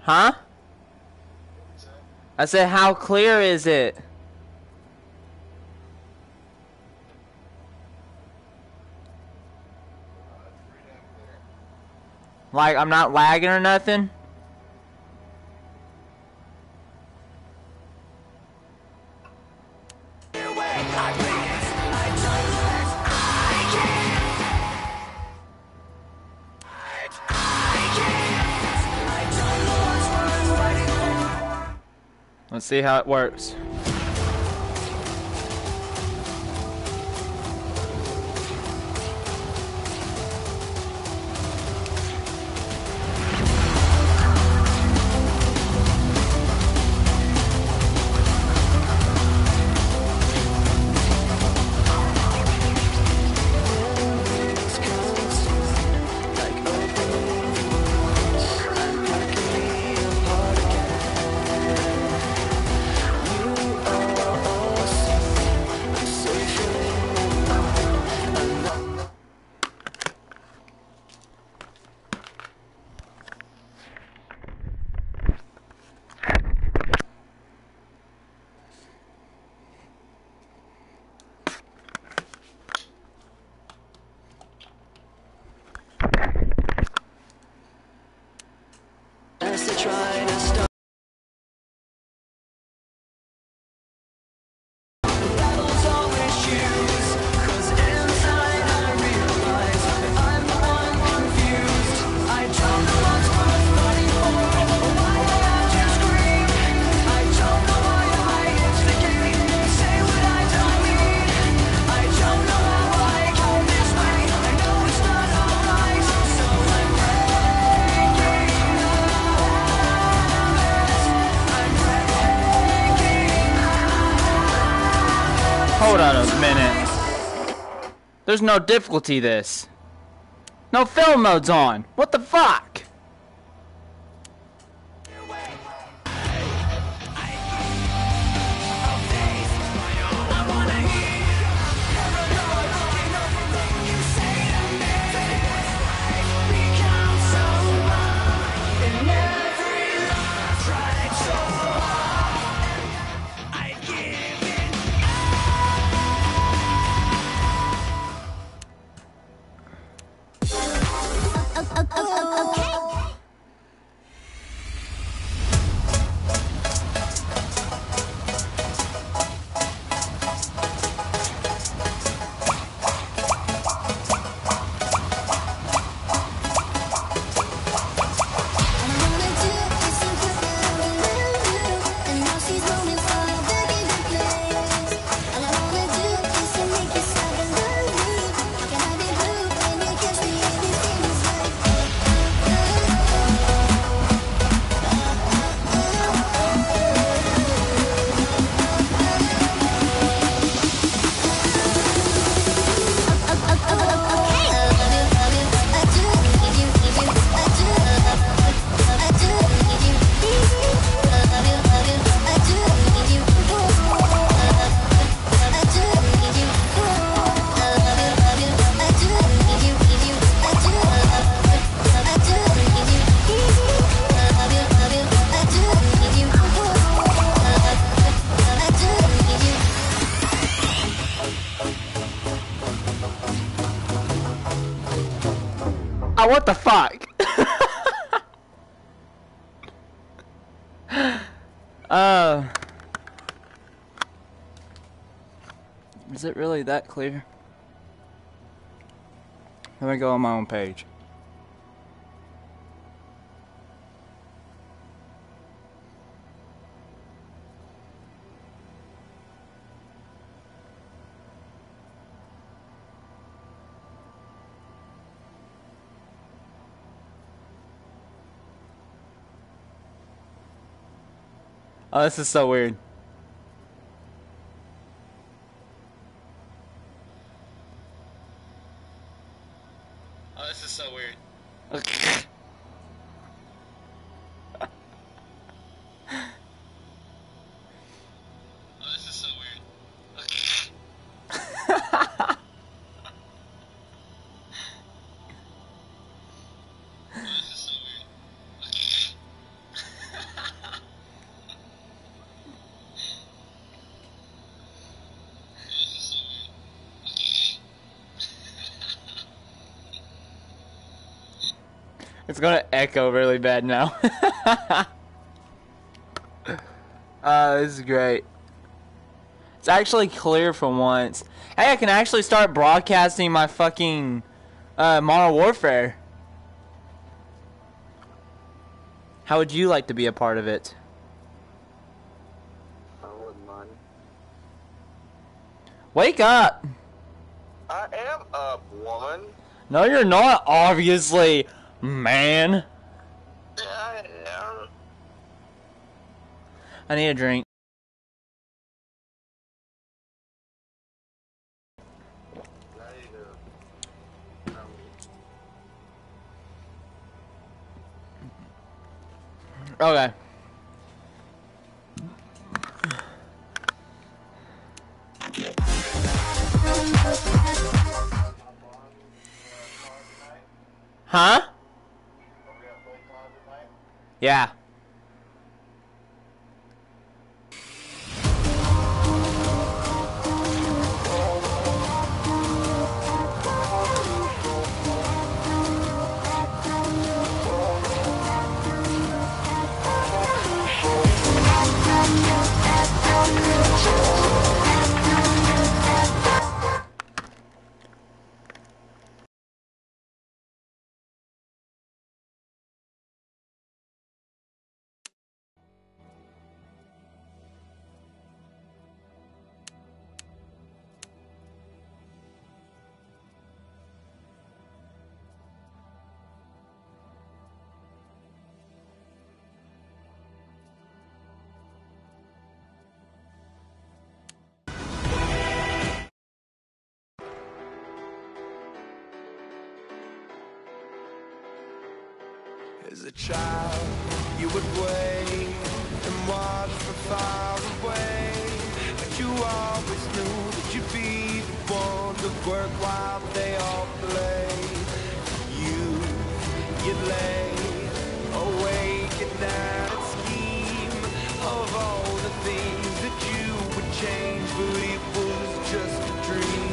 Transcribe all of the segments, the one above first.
Huh? I said, how clear is it? Like, I'm not lagging or nothing? Let's see how it works. Hold on a minute. There's no difficulty this. No film mode's on. What the fuck? Oh, what the fuck? Is it really that clear? Let me go on my own page. Oh, this is so weird. Oh, this is so weird. Oh, this is so weird. It's gonna echo really bad now. This is great. It's actually clear for once. Hey, I can actually start broadcasting my fucking Modern Warfare. How would you like to be a part of it? I wouldn't mind. Wake up! I am up, woman. No, you're not, obviously, man. Yeah, I am. I need a drink. Okay. Huh? Yeah. As a child, you would wait and watch from far away. But you always knew that you'd be the one to work while they all play. You'd lay awake at night and scheme of all the things that you would change, but it was just a dream.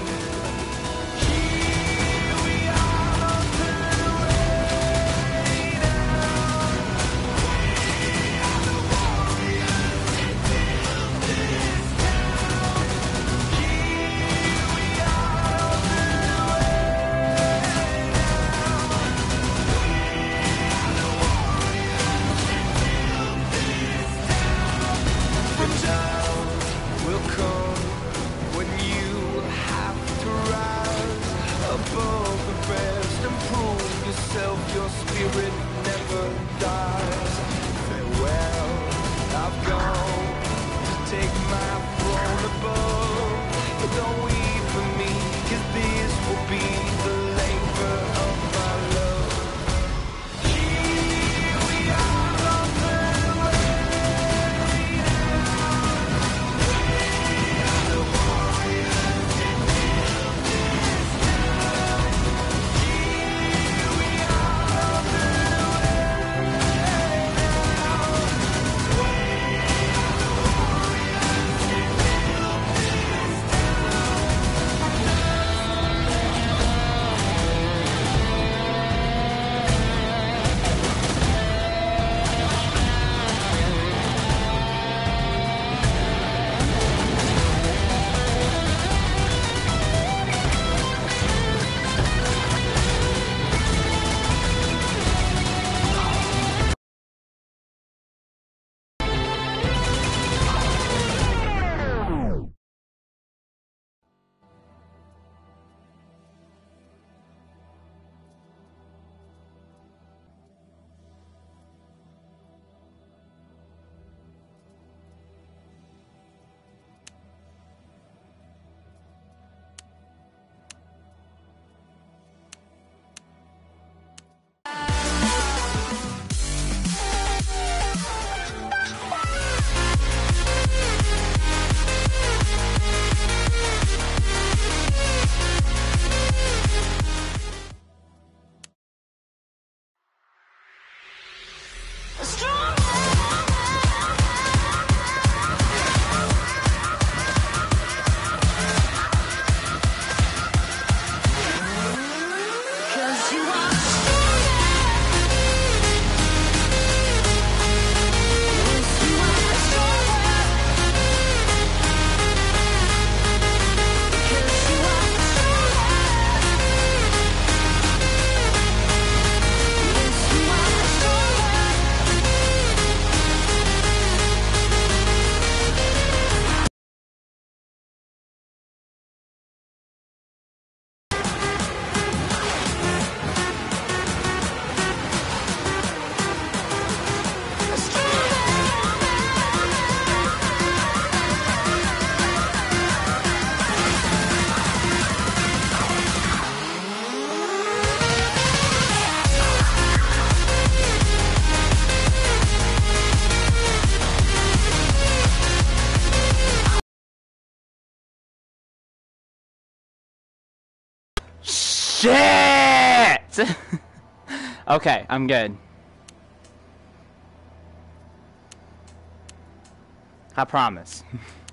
Shit! Okay, I'm good. I promise.